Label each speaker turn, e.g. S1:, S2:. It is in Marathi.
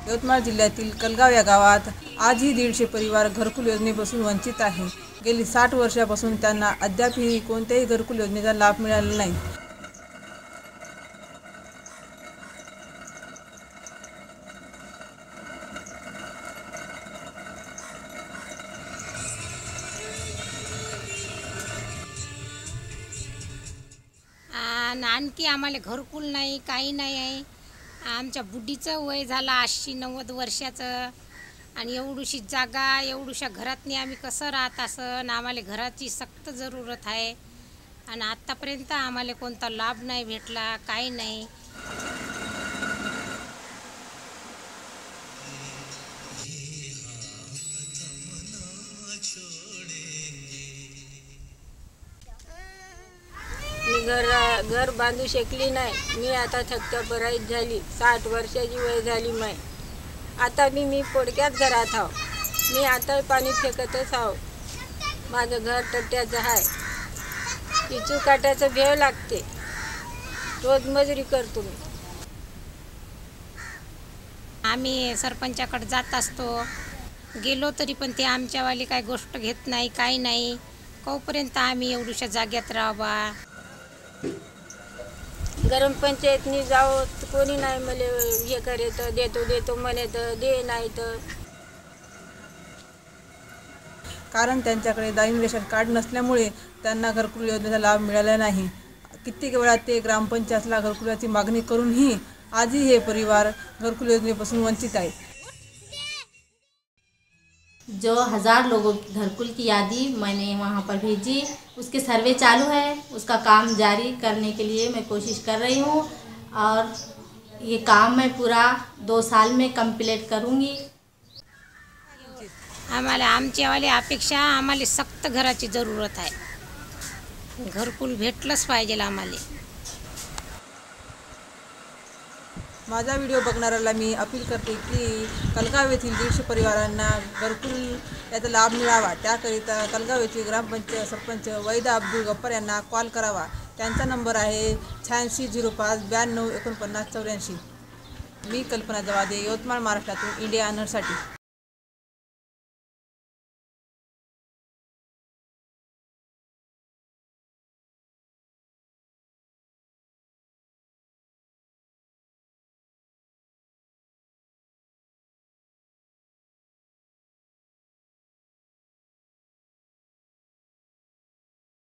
S1: यवतमाळ जिल्ह्यातील कलगाव या गावात आजही 150 परिवार घरकुल योजनेपासून वंचित आहे। गेली 60 वर्षापासून त्यांना अद्यापही कोणत्याही घरकुल योजनेचा लाभ मिळालेला नाही।
S2: आणखी आम्हाला घरकुल नाही, काही नाही आहे। आमच्या बुड्डीचं वय झालं 80-90 वर्षाचं आणि एवढीशी जागा एवढ्याशा घरातनी आम्ही कसं राहत असं। आम्हाला घराची सक्त जरूरत आहे आणि आत्तापर्यंत आम्हाला कोणता लाभ नाही भेटला, काही नाही।
S3: मी घर बांधू शकली नाही। मी आता थक्क्यापराईत झाली, 60 वर्षाची वय झाली। आता मी पोडक्यात घरात आहो। मी आता पाणी फेकतच आहो। माझं घर टट्ट्याचं आहे, पिचू काट्याचं भेव लागते, रोज मजुरी करतो मी।
S2: आम्ही सरपंचाकडे जात असतो, गेलो तरी पण ते आमच्यावाली काही गोष्ट घेत नाही, काही नाही। कोपर्यंत आम्ही एवढ्याशा जाग्यात राहावा।
S3: गरम पंचायतनी जाओ कोणी नाही मला हे करेत, देतो म्हणे तर दे, नाही तर
S1: कारण त्यांच्याकडे दारिद्र्य रेशन कार्ड नसल्यामुळे त्यांना घरकुल योजनेचा लाभ मिळाला नाही। कित्येक वेळा ते ग्रामपंचायतला घरकुलाची मागणी करूनही आजही हे परिवार घरकुल योजनेपासून वंचित आहेत।
S4: जो 1000 लोगों की घरकुल की यादी मैंने वहाँ पर भेजी, उसके सर्वे चालू है। उसका काम जारी करने के लिए मैं कोशिश कर रही हूँ और ये काम मैं पूरा 2 साल में कंप्लीट करूँगी।
S2: आम्हाला आमच्यावाली अपेक्षा, आम्हाला सक्त घराची जरूरत आहे। घरकुल भेटलंच पाहिजे आम्हाला।
S1: माझा व्हिडिओ बघणाऱ्याला मी अपील करते की कलगाव येथील 150 परिवारांना घरकुल याचा लाभ मिळावा। त्याकरिता कलगाव येथील ग्रामपंचायत सरपंच वैद अब्दुल गफ्फार यांना कॉल करावा। त्यांचा नंबर आहे 8605 92 49 84। मी कल्पना जवादे, यवतमाळ, महाराष्ट्रातून इंडिया अनरसाठी।